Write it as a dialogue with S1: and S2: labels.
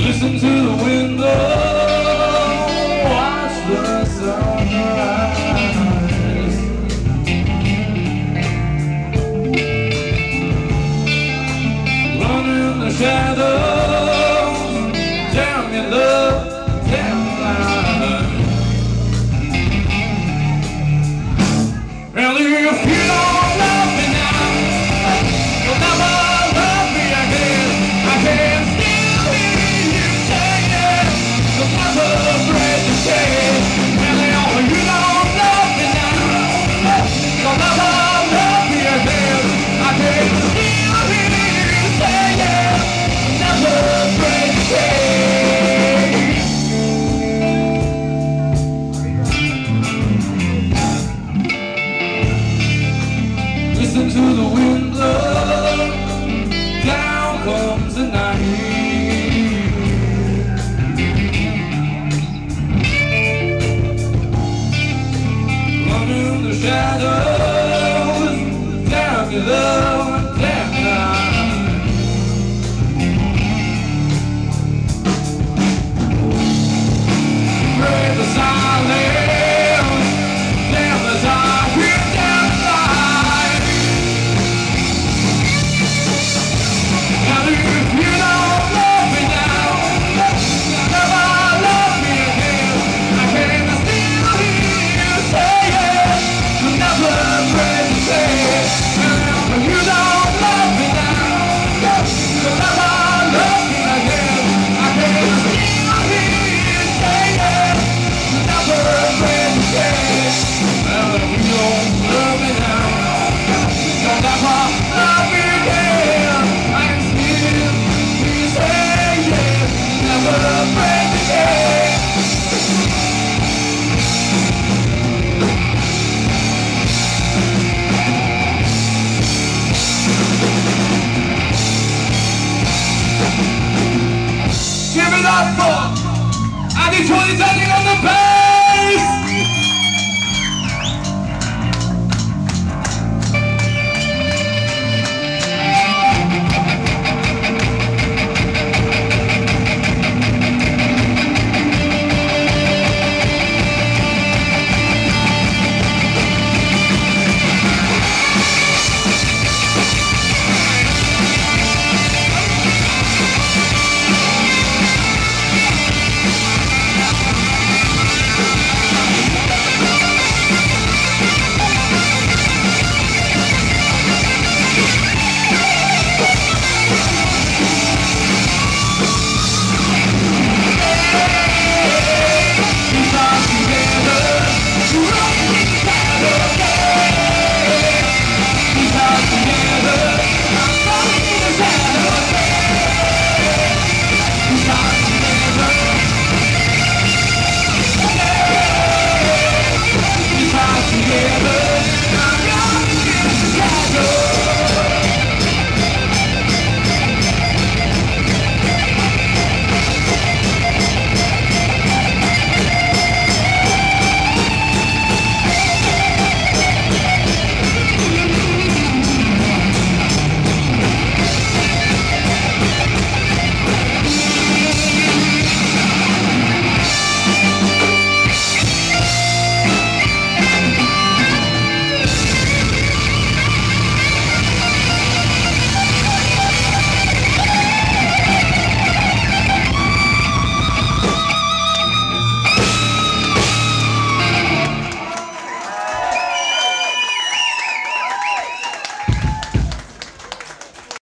S1: Listen to the wind blow, watch the sunrise. Run in the shadows, tell me love, tell me lies. Well, if you don't love me now, you'll never love me again. I can still hear you saying, you'll never break the chain. And if you don't love me now, you'll never love me again. I can still hear you saying, you'll never break the chain. Listen to the wind blow, down comes the night. Running the shadows, down to love, down night. Break the silence, down the dark, we're down the light. And if you don't love me now, you'll never love me again. I can still hear you saying, you'll never break the chain. And if you don't love me now, you'll never love me again. I can still hear you saying, you'll never break the chain. Well, if you don't love me now, you'll never love me again. I can still hear you saying, you'll never break the chain. Give it up for Andy Tony standing on the bass.